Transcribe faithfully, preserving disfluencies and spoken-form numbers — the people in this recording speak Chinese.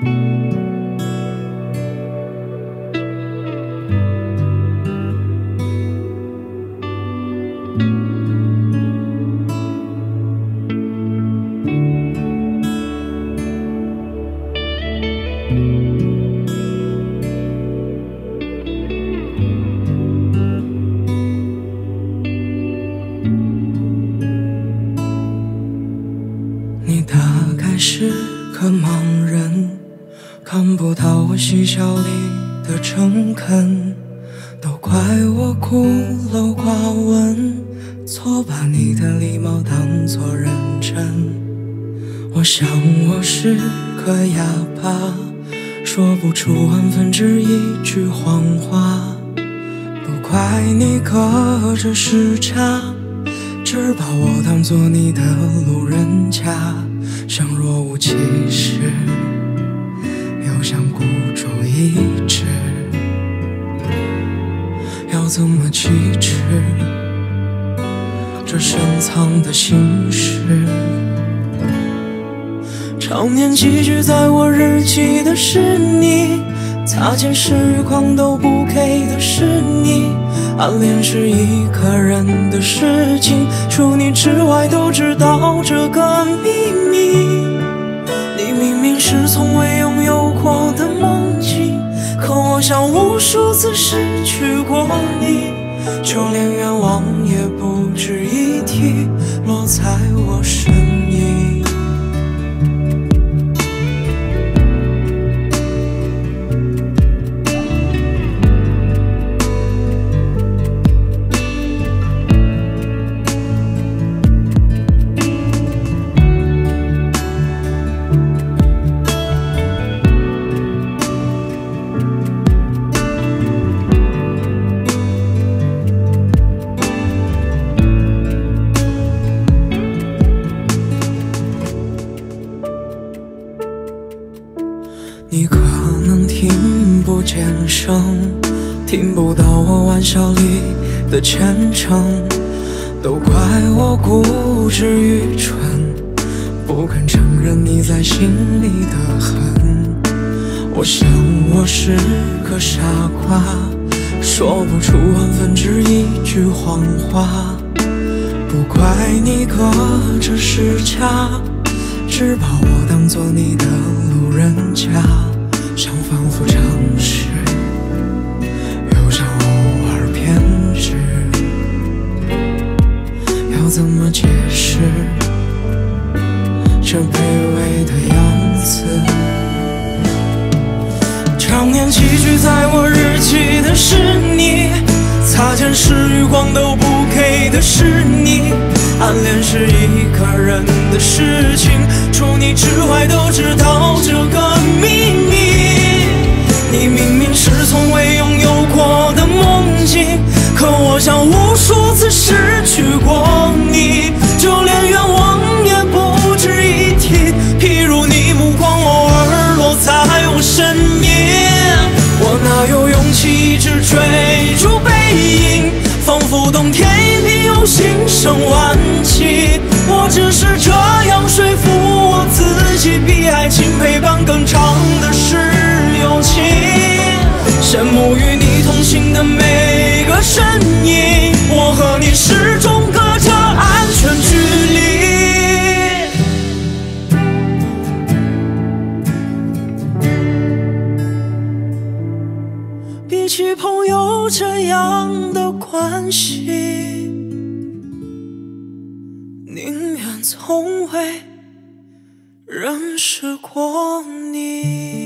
你大概是个盲人，看不到我嬉笑里的诚恳，都怪我孤陋寡闻，错把你的礼貌当作认真。我想我是个哑巴，说不出万分之一句谎话，不怪你隔着时差，只把我当作你的路人甲，像若无其事，又像孤注一掷，要怎么启齿这深藏的心事？常年寄居在我日记的是你，擦肩时余光都不给的是你，暗恋是一个人的事情，除你之外都知道这个秘密。你明明是从未拥有过的梦境，可我像无数次失去过你，就连愿望也不值一提，落在我身影。你可能听不见声，听不到我玩笑里的虔诚，都怪我固执愚蠢，不肯承认你在心里的恨。我想我是个傻瓜，说不出万分之一句谎话，不怪你隔着时差，只把我当作你的路人甲，像反复尝试，又像偶尔偏执，要怎么解释这卑微的样子？常年寄居在我日记的是你，擦肩时余光都不给的是你，暗恋是一个人的事情，除你之外都知道这个秘密。你明明是从未拥有过的梦境，可我像无数次失去过你，就连愿望也不值一提，譬如你目光偶尔落在我身边，我哪有勇气一直追逐背影，仿佛冬天一批又心生惋惜。我只是这样说服我自己，比爱情陪伴更长的是友情，羡慕与你同行的每个身影，我和你始终隔着安全距离。比起朋友这样的关系，宁愿从未认识过你。